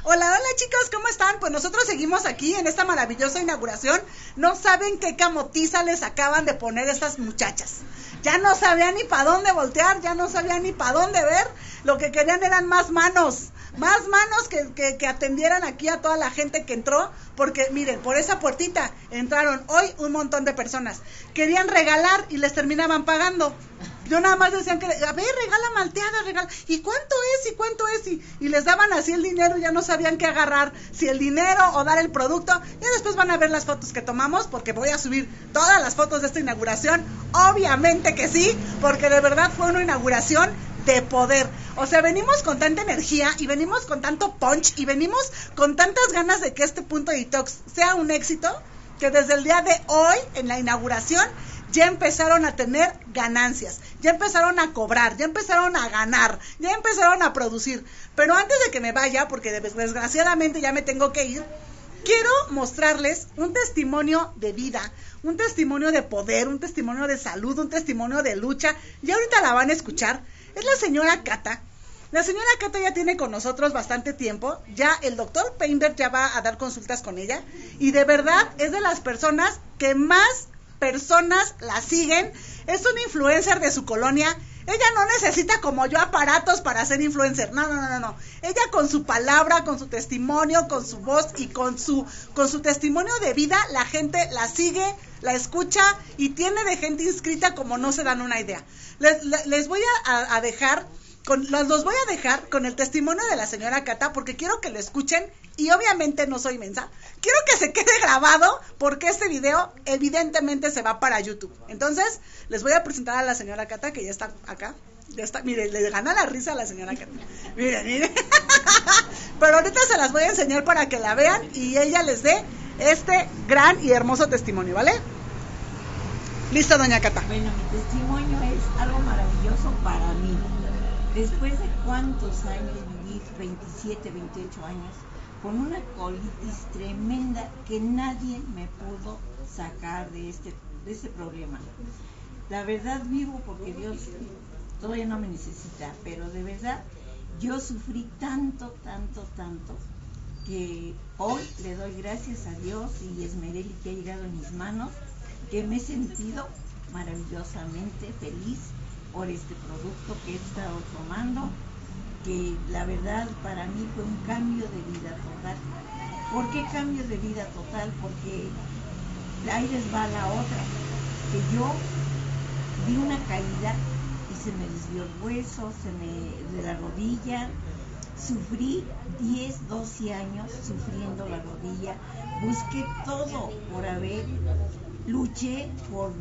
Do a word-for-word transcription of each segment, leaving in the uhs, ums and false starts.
Hola, hola chicos, ¿cómo están? Pues nosotros seguimos aquí en esta maravillosa inauguración. No saben qué camotiza les acaban de poner estas muchachas. Ya no sabían ni para dónde voltear, ya no sabían ni para dónde ver. Lo que querían eran más manos, más manos que, que, que atendieran aquí a toda la gente que entró. Porque miren, por esa puertita entraron hoy un montón de personas. Querían regalar y les terminaban pagando. Yo nada más decían que, a ver, regala malteada, regala. ¿Y cuánto es? ¿Y cuánto es? Y, y les daban así el dinero, ya no sabían qué agarrar, si el dinero o dar el producto. Ya después van a ver las fotos que tomamos, porque voy a subir todas las fotos de esta inauguración. Obviamente que sí, porque de verdad fue una inauguración de poder. O sea, venimos con tanta energía y venimos con tanto punch y venimos con tantas ganas de que este punto de detox sea un éxito, que desde el día de hoy, en la inauguración, ya empezaron a tener ganancias, ya empezaron a cobrar, ya empezaron a ganar, ya empezaron a producir. Pero antes de que me vaya, porque desgraciadamente ya me tengo que ir, quiero mostrarles un testimonio de vida, un testimonio de poder, un testimonio de salud, un testimonio de lucha. Ya ahorita la van a escuchar. Es la señora Cata. La señora Cata ya tiene con nosotros bastante tiempo. Ya el doctor Painter ya va a dar consultas con ella. Y de verdad es de las personas que más personas la siguen. Es una influencer de su colonia. Ella no necesita como yo aparatos para ser influencer. No, no, no, no. Ella con su palabra, con su testimonio, con su voz y con su con su testimonio de vida, la gente la sigue, la escucha y tiene de gente inscrita como no se dan una idea. Les, les, les voy a, a dejar, con, los, los voy a dejar con el testimonio de la señora Cata, porque quiero que lo escuchen y obviamente no soy mensa. Quiero que se quede grabado porque este video evidentemente se va para YouTube. Entonces, les voy a presentar a la señora Cata, que ya está acá. Ya está, miren, le gana la risa a la señora Cata. Miren, miren. Pero ahorita se las voy a enseñar para que la vean y ella les dé este gran y hermoso testimonio, ¿vale? Listo, doña Cata. Bueno, mi testimonio es algo maravilloso para mí. Después de cuántos años viví, veintisiete, veintiocho años, con una colitis tremenda que nadie me pudo sacar de este, de este problema. La verdad vivo porque Dios todavía no me necesita, pero de verdad yo sufrí tanto, tanto, tanto, que hoy le doy gracias a Dios y Esmerelli que ha llegado en mis manos, que me he sentido maravillosamente feliz por este producto que he estado tomando, que la verdad para mí fue un cambio de vida total. ¿Por qué cambio de vida total? Porque ahí les va la otra, que yo di una caída y se me desvió el hueso, se me, de la rodilla, sufrí diez, doce años sufriendo la rodilla, busqué todo por haber, luché por,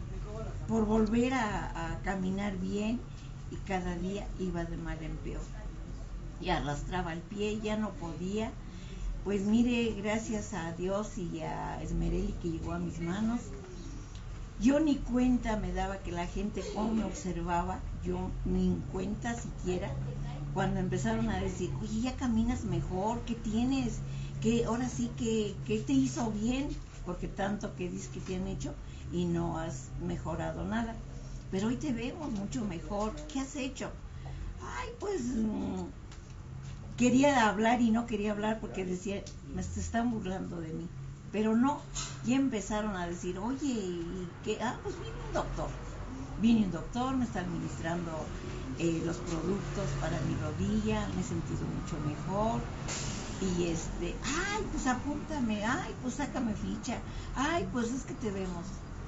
por volver a, a caminar bien, y cada día iba de mal en peor. Y arrastraba el pie, ya no podía. Pues mire, gracias a Dios y a Esmerelli que llegó a mis manos, yo ni cuenta me daba que la gente cómo me observaba, yo ni en cuenta siquiera, cuando empezaron a decir, oye, ya caminas mejor, ¿qué tienes? ¿Qué, ahora sí que, ¿qué te hizo bien? Porque tanto que dices que te han hecho y no has mejorado nada. Pero hoy te vemos mucho mejor. ¿Qué has hecho? Ay, pues mmm, quería hablar y no quería hablar porque decía, me se están burlando de mí. Pero no, ya empezaron a decir, oye, ¿y qué? Ah, pues viene un doctor. Viene un doctor, me está administrando eh, los productos para mi rodilla, me he sentido mucho mejor. Y este, ay, pues apúntame, ay, pues sácame ficha, ay, pues es que te vemos.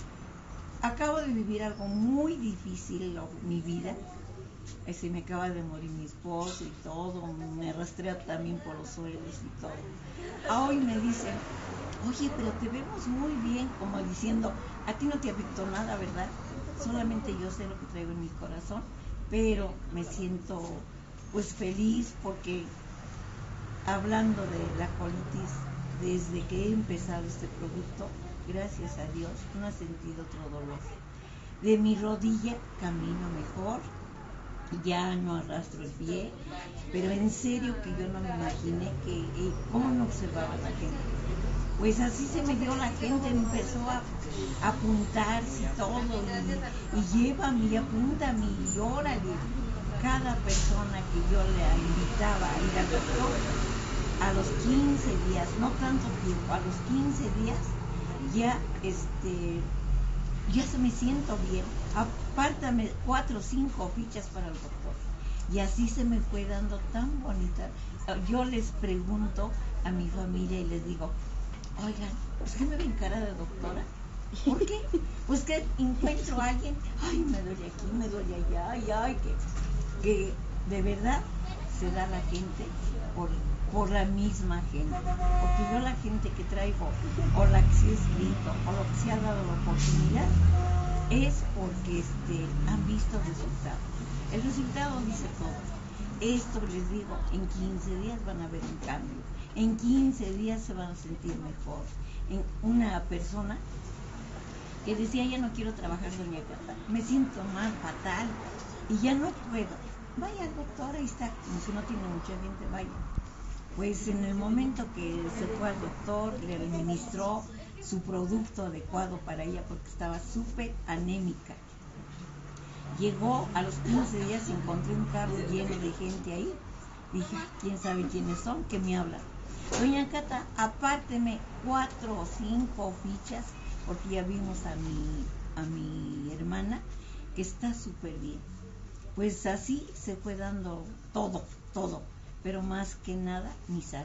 Acabo de vivir algo muy difícil en mi vida. Ese, me acaba de morir mi esposo y todo, me arrastré también por los suelos y todo. Hoy me dicen, oye, pero te vemos muy bien, como diciendo, a ti no te afectó nada, ¿verdad? Solamente yo sé lo que traigo en mi corazón, pero me siento pues feliz porque hablando de la colitis, desde que he empezado este producto, gracias a Dios, no he sentido otro dolor. De mi rodilla camino mejor, ya no arrastro el pie, pero en serio que yo no me imaginé que, eh, ¿cómo me observaba la gente? Pues así se me dio la gente, empezó a, a apuntarse y todo, y, y llévame y apúntame y órale. Cada persona que yo le invitaba a ir al doctor, quince días, no tanto tiempo, a los quince días ya este ya se me siento bien, apártame cuatro o cinco fichas para el doctor. Y así se me fue dando tan bonita. Yo les pregunto a mi familia y les digo, oigan, ¿pues qué me ven cara de doctora? ¿Por qué? Pues que encuentro a alguien, ay, me duele aquí, me duele allá, ay, ay, que, que de verdad se da la gente por, por la misma gente. Porque yo la gente que traigo, o la que se ha escrito, o lo que se ha dado la oportunidad, es porque este, han visto resultados. El resultado dice todo. Esto les digo, en quince días van a ver un cambio. En quince días se van a sentir mejor. En una persona que decía, ya no quiero trabajar, doña Cata, me siento mal, fatal, y ya no puedo. Vaya, doctora, ahí está, como que no tiene mucha gente, vaya. Pues en el momento que se fue al doctor, le administró su producto adecuado para ella, porque estaba súper anémica. Llegó a los quince días y encontré un carro lleno de gente ahí. Dije, quién sabe quiénes son, que me hablan. Doña Cata, apárteme cuatro o cinco fichas, porque ya vimos a mi, a mi hermana, que está súper bien. Pues así se fue dando todo, todo, pero más que nada mi salud.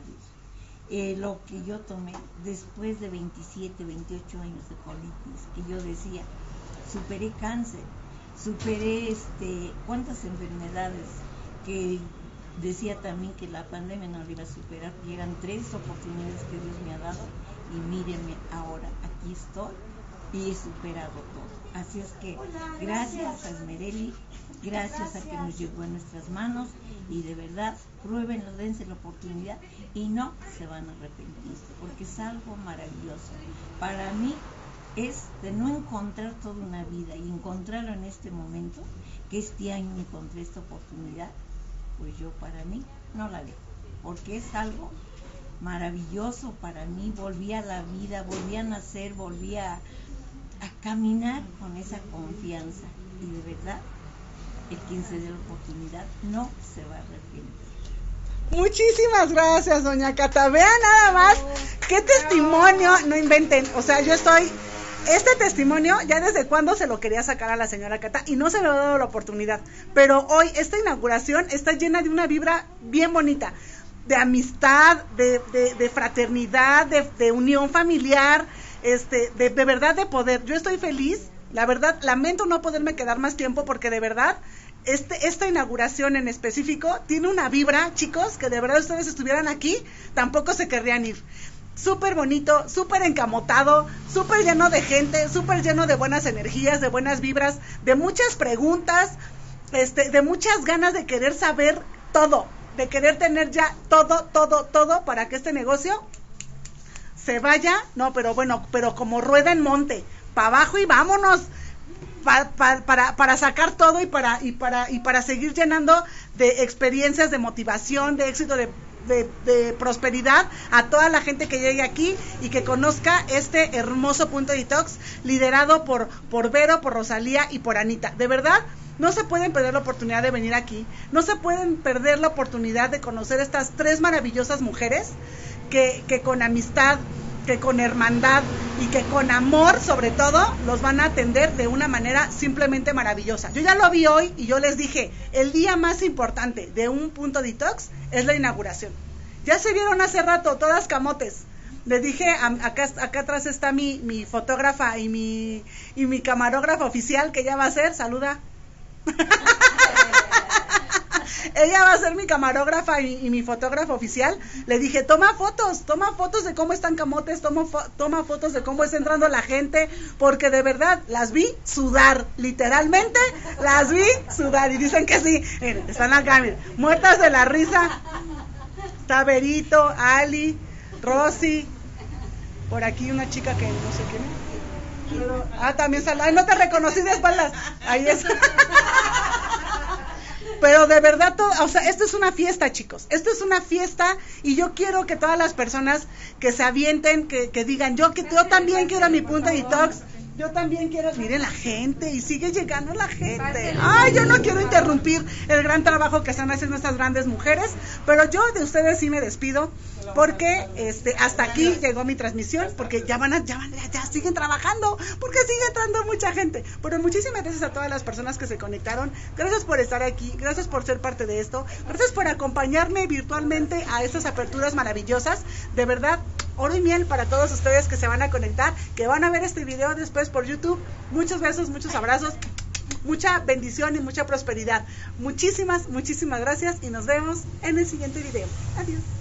Eh, lo que yo tomé después de veintisiete, veintiocho años de colitis, que yo decía, superé cáncer, superé este, cuántas enfermedades, que decía también que la pandemia no la iba a superar, y eran tres oportunidades que Dios me ha dado, y míreme ahora, aquí estoy y he superado todo. Así es que gracias a Esmereli, gracias a que nos llegó en nuestras manos, y de verdad, pruébenlo, dense la oportunidad y no se van a arrepentir, porque es algo maravilloso. Para mí es de no encontrar toda una vida y encontrarlo en este momento, que este año encontré esta oportunidad, pues yo para mí no la dejo, porque es algo maravilloso para mí. Volví a la vida, volví a nacer, volví a, a caminar con esa confianza, y de verdad, el quien se dé la oportunidad no se va a arrepentir. Muchísimas gracias, doña Cata. Vean nada más qué testimonio, no inventen. O sea, yo estoy, este testimonio ya desde cuando se lo quería sacar a la señora Cata y no se le ha dado la oportunidad. Pero hoy esta inauguración está llena de una vibra bien bonita, de amistad, de, de, de fraternidad, de, de unión familiar, este, de, de verdad de poder. Yo estoy feliz. La verdad, lamento no poderme quedar más tiempo, porque de verdad, este, esta inauguración en específico tiene una vibra, chicos, que de verdad ustedes estuvieran aquí, tampoco se querrían ir. Súper bonito, súper encamotado, súper lleno de gente, súper lleno de buenas energías, de buenas vibras, de muchas preguntas, este, de muchas ganas de querer saber todo, de querer tener ya todo, todo, todo para que este negocio se vaya, no, pero bueno, pero como rueda en monte, para abajo y vámonos, pa, pa, para para sacar todo y para y para y para seguir llenando de experiencias, de motivación, de éxito, de, de, de prosperidad a toda la gente que llegue aquí y que conozca este hermoso punto detox liderado por por Vero, por Rosalía y por Anita. De verdad, no se pueden perder la oportunidad de venir aquí, no se pueden perder la oportunidad de conocer estas tres maravillosas mujeres que que con amistad, que con hermandad y que con amor, sobre todo, los van a atender de una manera simplemente maravillosa. Yo ya lo vi hoy y yo les dije, el día más importante de un punto detox es la inauguración. Ya se vieron hace rato, todas camotes. Les dije, acá, acá atrás está mi, mi fotógrafa y mi, y mi camarógrafa oficial, que ya va a ser, saluda. Ella va a ser mi camarógrafa y, y mi fotógrafa oficial. Le dije, toma fotos, toma fotos de cómo están camotes, toma, fo toma fotos de cómo está entrando la gente, porque de verdad las vi sudar, literalmente las vi sudar, y dicen que sí. Miren, están acá, miren, muertas de la risa. Está Verito, Ali, Rosy, por aquí una chica que no sé quién es. Ah, también sale. Ay, no te reconocí de espaldas. Ahí es. Pero de verdad, todo, o sea, esto es una fiesta, chicos. Esto es una fiesta, y yo quiero que todas las personas que se avienten, que, que digan, yo que yo también quiero mi punto detox, Yo también quiero, miren la gente, y sigue llegando la gente. Ay, yo no quiero interrumpir el gran trabajo que están haciendo estas grandes mujeres, pero yo de ustedes sí me despido, porque este hasta aquí llegó mi transmisión, porque ya van a, ya van, ya, ya siguen trabajando, porque sigue entrando mucha gente. Pero muchísimas gracias a todas las personas que se conectaron, gracias por estar aquí, gracias por ser parte de esto, gracias por acompañarme virtualmente a estas aperturas maravillosas, de verdad. Oro y miel para todos ustedes que se van a conectar, que van a ver este video después por YouTube. Muchos besos, muchos abrazos, mucha bendición y mucha prosperidad. Muchísimas, muchísimas gracias y nos vemos en el siguiente video. Adiós.